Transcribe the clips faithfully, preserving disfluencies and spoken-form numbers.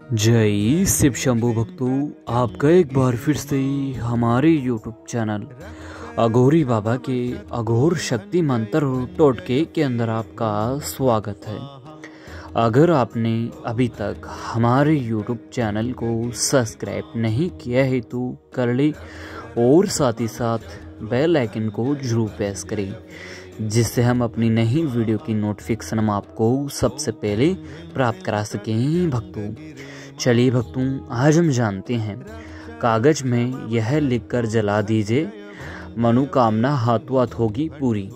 जय शिव शंभू भक्तों, आपका एक बार फिर से हमारे यूट्यूब चैनल अघोरी बाबा के अघोर शक्ति मंत्र और टोटके के अंदर आपका स्वागत है। अगर आपने अभी तक हमारे यूट्यूब चैनल को सब्सक्राइब नहीं किया है तो कर ले और साथ ही साथ बेल आइकन को जरूर प्रेस करें, जिससे हम अपनी नई वीडियो की नोटिफिकेशन हम आपको सबसे पहले प्राप्त करा सकें। भक्तों चलिए भक्तों, आज हम जानते हैं कागज में यह लिखकर जला दीजिए, मनोकामना हाथों हाथ होगी पूरी।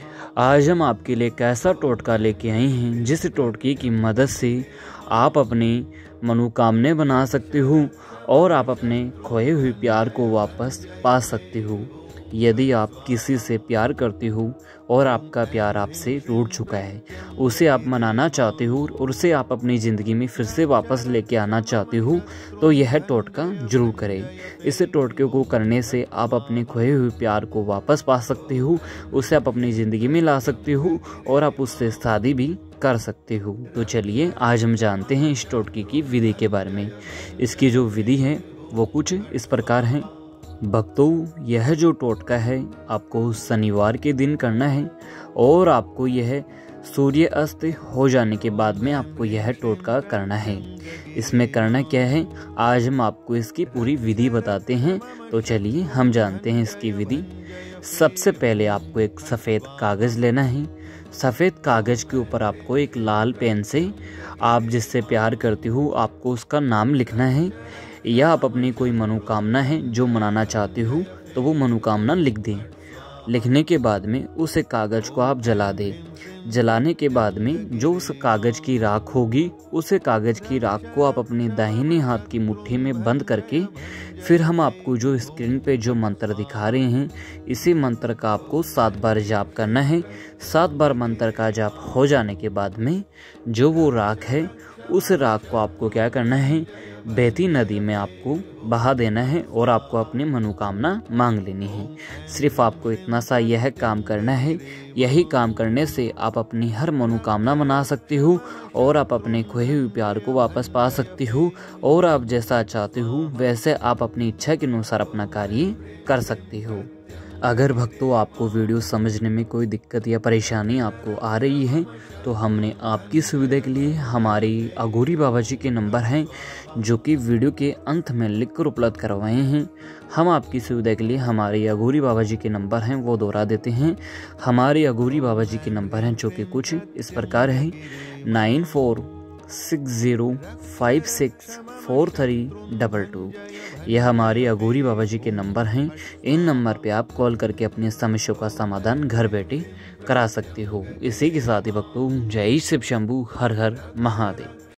आज हम आपके लिए एक ऐसा टोटका लेके आए हैं जिस टोटके की मदद से आप अपने मनोकामने बना सकते हो और आप अपने खोए हुए प्यार को वापस पा सकते हो। यदि आप किसी से प्यार करते हो और आपका प्यार आपसे रूठ चुका है, उसे आप मनाना चाहते हो और उसे आप अपनी ज़िंदगी में फिर से वापस लेके आना चाहते हो, तो यह टोटका जरूर करें। इस टोटके को करने से आप अपने खोए हुए प्यार को वापस पा सकते हो, उसे आप अपनी ज़िंदगी में ला सकते हो और आप उससे शादी भी कर सकते हो। तो चलिए आज हम जानते हैं इस टोटके की विधि के बारे में। इसकी जो विधि है वो कुछ इस प्रकार है। भक्तों यह जो टोटका है आपको शनिवार के दिन करना है और आपको यह सूर्य अस्त हो जाने के बाद में आपको यह टोटका करना है। इसमें करना क्या है, आज हम आपको इसकी पूरी विधि बताते हैं। तो चलिए हम जानते हैं इसकी विधि। सबसे पहले आपको एक सफ़ेद कागज़ लेना है। सफ़ेद कागज़ के ऊपर आपको एक लाल पेन से आप जिससे प्यार करते हो आपको उसका नाम लिखना है, या आप अपनी कोई मनोकामना है जो मनाना चाहते हो तो वो मनोकामना लिख दें। लिखने के बाद में उस कागज़ को आप जला दें। जलाने के बाद में जो उस कागज़ की राख होगी, उस कागज़ की राख को आप अपने दाहिने हाथ की मुट्ठी में बंद करके फिर हम आपको जो स्क्रीन पे जो मंत्र दिखा रहे हैं, इसी मंत्र का आपको सात बार जाप करना है। सात बार मंत्र का जाप हो जाने के बाद में जो वो राख है, उस राख को आपको क्या करना है, बहती नदी में आपको बहा देना है और आपको अपनी मनोकामना मांग लेनी है। सिर्फ आपको इतना सा यह काम करना है। यही काम करने से आप अपनी हर मनोकामना मना सकते हो और आप अपने खोए हुए प्यार को वापस पा सकते हो और आप जैसा चाहते हो वैसे आप अपनी इच्छा के अनुसार अपना कार्य कर सकते हो। अगर भक्तों आपको वीडियो समझने में कोई दिक्कत या परेशानी आपको आ रही है तो हमने आपकी सुविधा के लिए हमारे अघोरी बाबा जी के नंबर हैं जो कि वीडियो के अंत में लिखकर उपलब्ध करवाए हैं। हम आपकी सुविधा के लिए हमारे अघोरी बाबा जी के नंबर हैं वो दोहरा देते हैं। हमारे अघोरी बाबा जी के नंबर हैं जो कि कुछ इस प्रकार है। Nine four six zero five six four three double two यह हमारे अघोरी बाबा जी के नंबर हैं। इन नंबर पे आप कॉल करके अपनी समस्या का समाधान घर बैठे करा सकते हो। इसी के साथ ही भक्तों, जय शिव शंभू, हर हर महादेव।